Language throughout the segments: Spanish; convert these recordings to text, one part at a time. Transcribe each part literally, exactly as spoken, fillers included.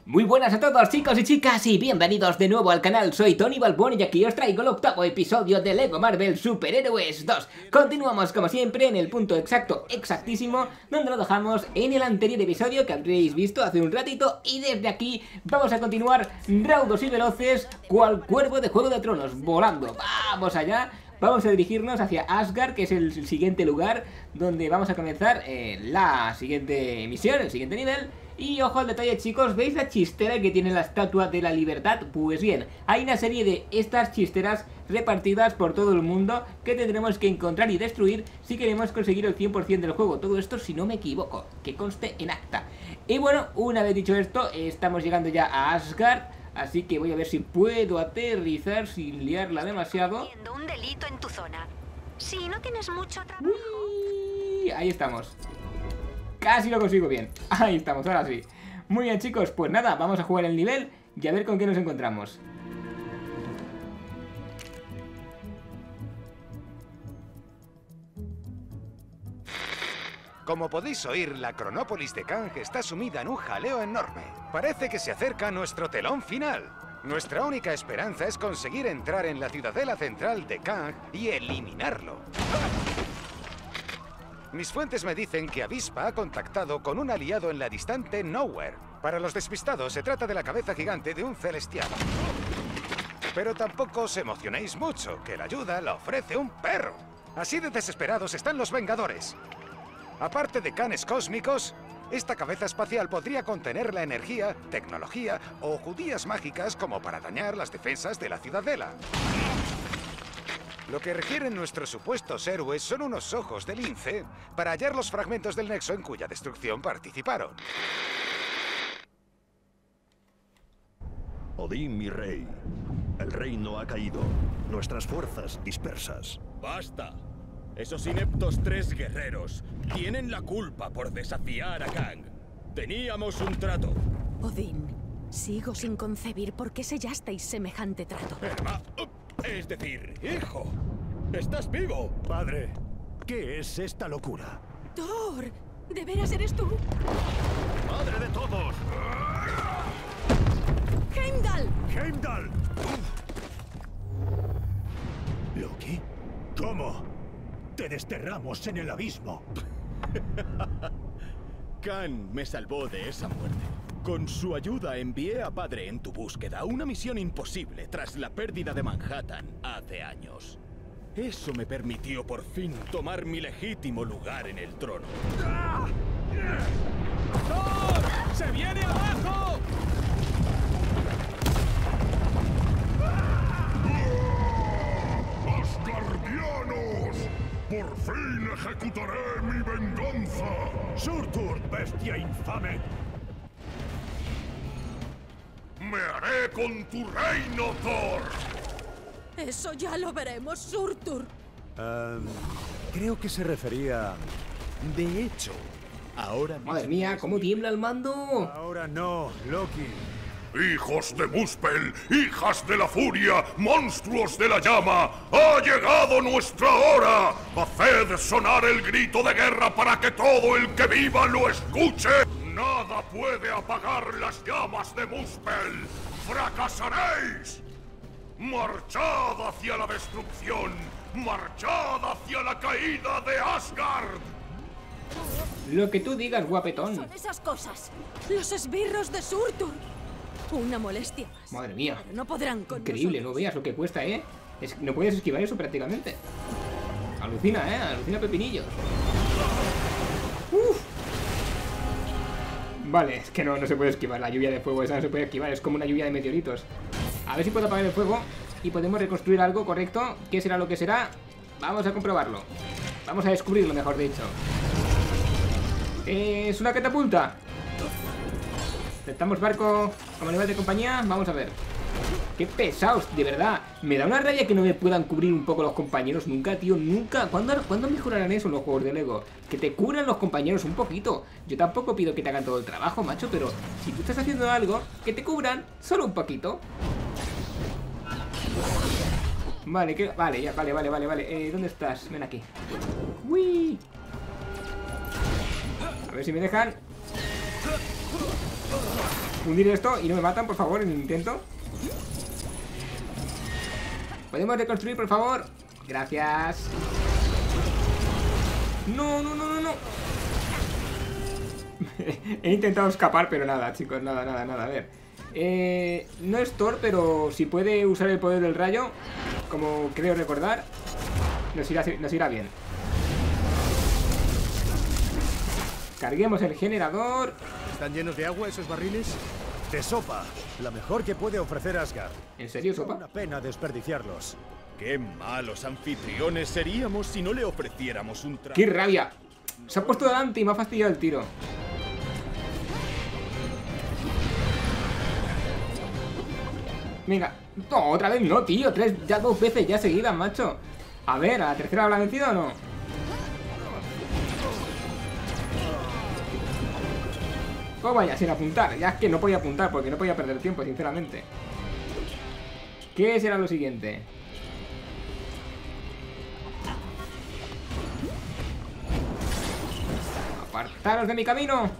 Muy buenas a todos chicos y chicas y bienvenidos de nuevo al canal. Soy Tony Balbón y aquí os traigo el octavo episodio de LEGO Marvel Superhéroes dos. Continuamos como siempre en el punto exacto, exactísimo, donde lo dejamos en el anterior episodio que habréis visto hace un ratito. Y desde aquí vamos a continuar raudos y veloces cual cuervo de Juego de Tronos, volando. ¡Vamos allá! Vamos a dirigirnos hacia Asgard, que es el siguiente lugar donde vamos a comenzar eh, la siguiente misión, el siguiente nivel. Y ojo al detalle chicos, ¿veis la chistera que tiene la Estatua de la Libertad? Pues bien, hay una serie de estas chisteras repartidas por todo el mundo que tendremos que encontrar y destruir si queremos conseguir el cien por cien del juego. Todo esto si no me equivoco, que conste en acta. Y bueno, una vez dicho esto, estamos llegando ya a Asgard. Así que voy a ver si puedo aterrizar sin liarla demasiado. Un delito en tu zona. Si no tienes mucho trabajo. Uy, ahí estamos. Casi lo consigo bien. Ahí estamos, ahora sí. Muy bien chicos, pues nada, vamos a jugar el nivel y a ver con qué nos encontramos. Como podéis oír, la Cronópolis de Kang está sumida en un jaleo enorme. Parece que se acerca nuestro telón final. Nuestra única esperanza es conseguir entrar en la ciudadela central de Kang y eliminarlo. Mis fuentes me dicen que Avispa ha contactado con un aliado en la distante Nowhere. Para los despistados, se trata de la cabeza gigante de un celestial. Pero tampoco os emocionéis mucho, que la ayuda la ofrece un perro. Así de desesperados están los Vengadores. Aparte de canes cósmicos, esta cabeza espacial podría contener la energía, tecnología o judías mágicas como para dañar las defensas de la ciudadela. Lo que requieren nuestros supuestos héroes son unos ojos de lince para hallar los fragmentos del nexo en cuya destrucción participaron. Odín, mi rey. El reino ha caído. Nuestras fuerzas dispersas. ¡Basta! Esos ineptos tres guerreros tienen la culpa por desafiar a Kang. Teníamos un trato. Odín, sigo sin concebir por qué sellasteis semejante trato. Herma... Es decir, hijo, ¿estás vivo? Padre, ¿qué es esta locura? Thor, ¿de veras eres tú? ¡Madre de todos! ¡Heimdall! ¡Heimdall! ¿Loki? ¿Cómo? Te desterramos en el abismo. Kang me salvó de esa muerte. Con su ayuda envié a Padre en tu búsqueda, una misión imposible tras la pérdida de Manhattan hace años. Eso me permitió por fin tomar mi legítimo lugar en el trono. ¡Thor! ¡Se viene abajo! ¡Asgardianos! ¡Por fin ejecutaré mi venganza! ¡Surtur, bestia infame! ¡Me haré con tu reino, Thor! Eso ya lo veremos, Surtur. Um, creo que se refería... De hecho, Ahora Madre mía, cómo tiembla el mando. ahora no, Loki. ¡Hijos de Muspel! ¡Hijas de la furia! ¡Monstruos de la llama! ¡Ha llegado nuestra hora! ¡Haced sonar el grito de guerra para que todo el que viva lo escuche! ¡Nada puede apagar las llamas de Muspel! ¡Fracasaréis! ¡Marchad hacia la destrucción! ¡Marchad hacia la caída de Asgard! Lo que tú digas, guapetón. Son esas cosas. Los esbirros de Surtur. Una molestia más. Madre mía. Pero no podrán con Increíble, no nosotros. veas lo que cuesta, ¿eh? Es, no puedes esquivar eso prácticamente. Alucina, ¿eh? Alucina pepinillos. Uf. Vale, es que no, no se puede esquivar. La lluvia de fuego esa no se puede esquivar. Es como una lluvia de meteoritos. A ver si puedo apagar el fuego y podemos reconstruir algo correcto. ¿Qué será lo que será? Vamos a comprobarlo. Vamos a descubrirlo, mejor dicho. Es una catapulta. Aceptamos barco como nivel de compañía. Vamos a ver. Qué pesados, de verdad. Me da una rabia que no me puedan cubrir un poco los compañeros. Nunca, tío, nunca. ¿Cuándo, ¿cuándo mejorarán eso en los juegos de LEGO? Que te cubran los compañeros un poquito. Yo tampoco pido que te hagan todo el trabajo, macho. Pero si tú estás haciendo algo, que te cubran solo un poquito. Vale, que, vale, ya, vale, vale, vale, vale. Eh, ¿dónde estás? Ven aquí. Uy. A ver si me dejan. fundir esto y no me matan, por favor, en el intento. ¿Podemos reconstruir, por favor? Gracias. No, no, no, no, no. He intentado escapar, pero nada, chicos, nada, nada, nada. A ver. Eh, no es Thor, pero si puede usar el poder del rayo, como creo recordar, nos irá, nos irá bien. Carguemos el generador. ¿Están llenos de agua esos barriles? De sopa, la mejor que puede ofrecer Asgard. ¿En serio, sopa? Una pena desperdiciarlos. Qué malos anfitriones seríamos si no le ofreciéramos un trago. ¡Qué rabia! Se ha puesto delante y me ha fastidiado el tiro. Venga. No, otra vez no, tío. Tres, ya dos veces ya seguidas, macho. A ver, ¿a la tercera habrá vencido o no? Oh, vaya, sin apuntar. Ya es que no podía apuntar porque no podía perder tiempo, sinceramente. ¿Qué será lo siguiente? ¡Apartaros de mi camino!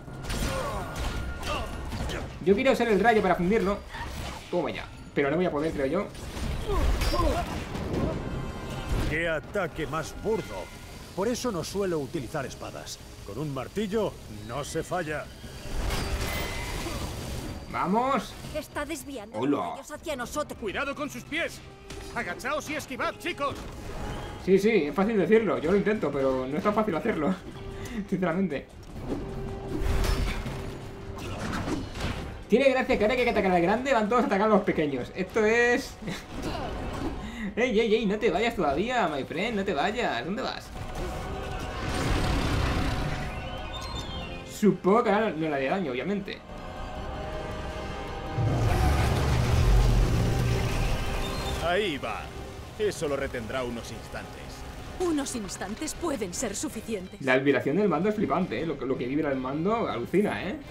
Yo quiero usar el rayo para fundirlo. Toma ya. Pero no voy a poder, creo yo. ¡Qué ataque más burdo! Por eso no suelo utilizar espadas. Con un martillo no se falla. ¡Vamos! Está desviando Hola. los rayos hacia nosotros. ¡Cuidado con sus pies! ¡Agachaos y esquivad, chicos! Sí, sí, es fácil decirlo. Yo lo intento, pero no es tan fácil hacerlo. Sinceramente. Tiene gracia que ahora que hay que atacar al grande van todos a atacar a los pequeños. Esto es... ¡Ey, ey, ey! No te vayas todavía, my friend. No te vayas. ¿Dónde vas? Supongo que ahora no le haré daño, obviamente. Ahí va. Eso lo retendrá unos instantes. Unos instantes pueden ser suficientes. La vibración del mando es flipante, ¿eh? Lo, lo que vibra el mando alucina, ¿eh?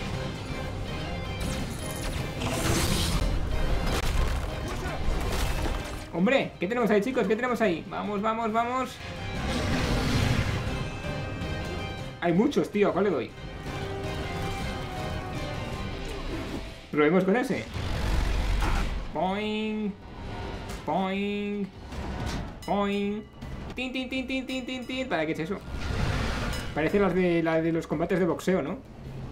Hombre, ¿qué tenemos ahí, chicos? ¿Qué tenemos ahí? Vamos, vamos, vamos. Hay muchos, tío. ¿A cuál le doy? Probemos con ese. Boing. Boing. Boing. Tin, tin, tin, tin, tin, tin, tin. ¿Para qué es eso? Parece las de, la de los combates de boxeo, ¿no?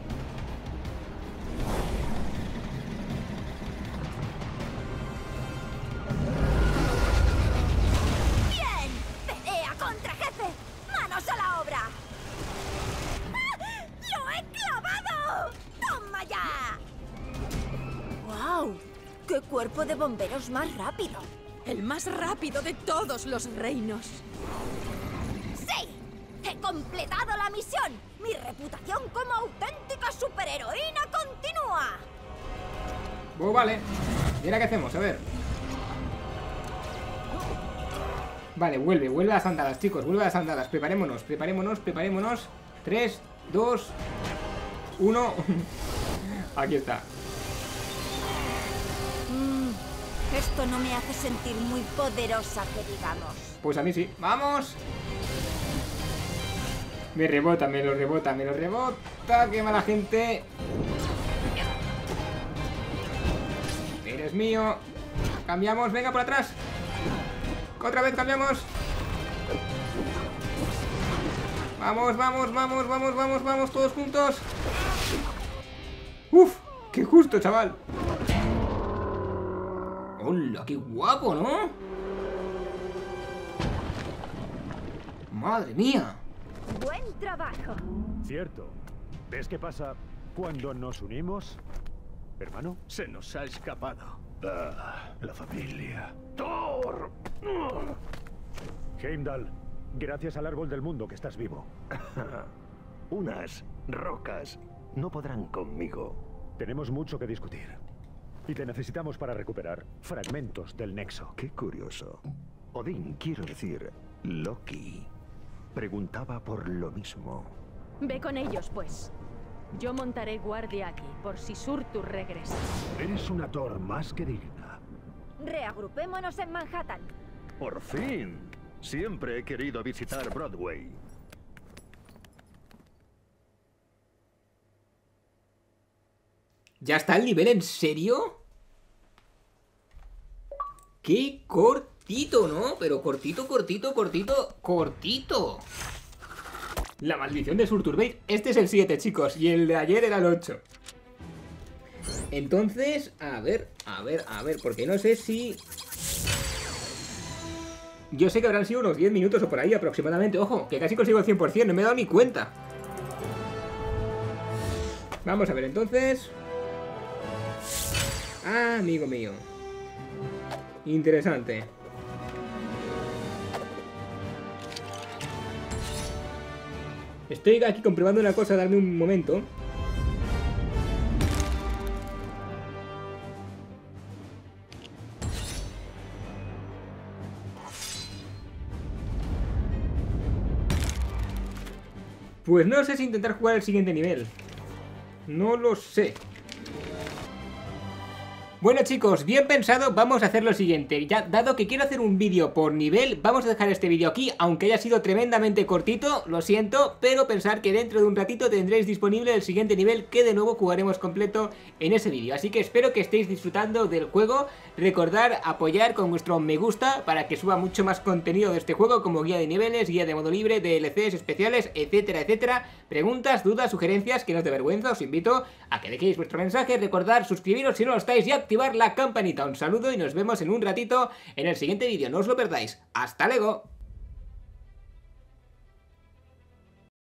¡Bien! ¡Pelea contra jefe! ¡Manos a la obra! ¡Ah! ¡Lo he clavado! ¡Toma ya! ¡Guau! ¡Qué cuerpo de bomberos más rápido! El más rápido de todos los reinos. ¡Sí! ¡He completado la misión! ¡Mi reputación como auténtica superheroína continúa! Oh, vale. ¿Y ahora qué hacemos? A ver. Vale, vuelve, vuelve a las andadas, chicos. Vuelve a las andadas. Preparémonos, preparémonos, preparémonos. tres, dos, uno. Aquí está. Mm, esto no me hace sentir muy poderosa, que digamos. Pues a mí sí. ¡Vamos! Me rebota, me lo rebota, me lo rebota. ¡Qué mala gente! Eres mío. Cambiamos, venga por atrás. Otra vez cambiamos. Vamos, vamos, vamos, vamos, vamos, vamos, todos juntos. ¡Uf! ¡Qué justo, chaval! ¡Hola! ¡Qué guapo!, ¿no? ¡Madre mía! ¡Buen trabajo! Cierto. ¿Ves qué pasa cuando nos unimos, hermano? Se nos ha escapado. Ah, la familia. ¡Thor! Heimdall, gracias al árbol del mundo que estás vivo. Unas rocas no podrán conmigo. Tenemos mucho que discutir. Y te necesitamos para recuperar fragmentos del Nexo. Qué curioso. Odín, quiero decir, Loki, preguntaba por lo mismo. Ve con ellos, pues. Yo montaré guardia aquí, por si Surtur regresa. Eres una Thor más que digna. Reagrupémonos en Manhattan. ¡Por fin! Siempre he querido visitar Broadway. ¿Ya está el nivel? ¿En serio? ¡Qué cortito, ¿no? Pero cortito, cortito, cortito, cortito. La maldición de Surturbate. Este es el siete, chicos, y el de ayer era el ocho. Entonces, a ver, a ver, a ver, porque no sé si... Yo sé que habrán sido unos diez minutos o por ahí aproximadamente. Ojo, que casi consigo el cien por cien, no me he dado ni cuenta. Vamos a ver, entonces... Ah, amigo mío. Interesante. Estoy aquí comprobando una cosa, darme un momento. Pues no sé si intentar jugar el siguiente nivel. No lo sé. Bueno, chicos, bien pensado, vamos a hacer lo siguiente. Ya, dado que quiero hacer un vídeo por nivel, vamos a dejar este vídeo aquí, aunque haya sido tremendamente cortito, lo siento, pero pensar que dentro de un ratito tendréis disponible el siguiente nivel, que de nuevo jugaremos completo en ese vídeo. Así que espero que estéis disfrutando del juego. Recordar apoyar con vuestro me gusta para que suba mucho más contenido de este juego, como guía de niveles, guía de modo libre, D L Cs especiales, etcétera, etcétera. Preguntas, dudas, sugerencias, que no os dé vergüenza, os invito a que dejéis vuestro mensaje. Recordad suscribiros si no lo estáis y activar la campanita. Un saludo y nos vemos en un ratito en el siguiente vídeo, no os lo perdáis. ¡Hasta luego!